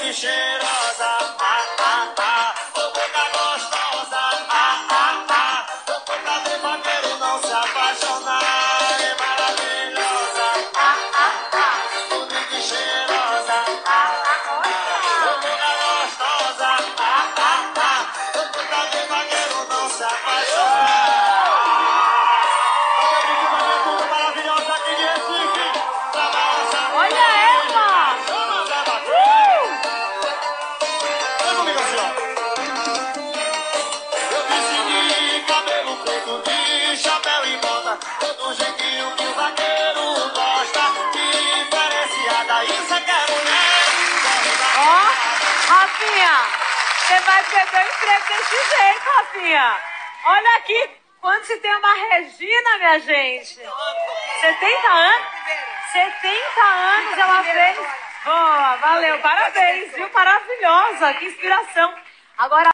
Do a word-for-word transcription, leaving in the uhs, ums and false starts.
que cheirosa, ah, ah, ah, ô boca gostosa, ah, ah, ah, tô pra ver vaqueiro não se apaixonar, é maravilhosa, ah, ah, ah, bonita e cheirosa, ah, ah, ah, ô boca gostosa, ah, ah, ah, tô pra ver vaqueiro não se apaixonar. Maravilhosa aqui de Recife, trabalha. Olha ela! Uh! Vem comigo assim, ó. Eu disse de cabelo preto, de chapéu e bota, todo jeitinho que o vaqueiro gosta, diferenciada, isso é que é mulher. Ó, Rafinha, você vai perder o emprego desse jeito, Rafinha. Olha aqui, quando se tem uma Regina, minha gente. setenta anos? setenta anos ela fez. Boa, valeu, parabéns, viu? Maravilhosa, que inspiração. Agora